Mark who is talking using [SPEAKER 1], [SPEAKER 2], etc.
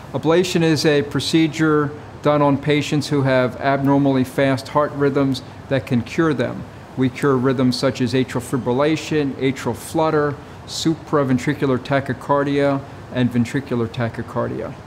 [SPEAKER 1] Ablation is a procedure done on patients who have abnormally fast heart rhythms that can cure them. We cure rhythms such as atrial fibrillation, atrial flutter, supraventricular tachycardia, and ventricular tachycardia.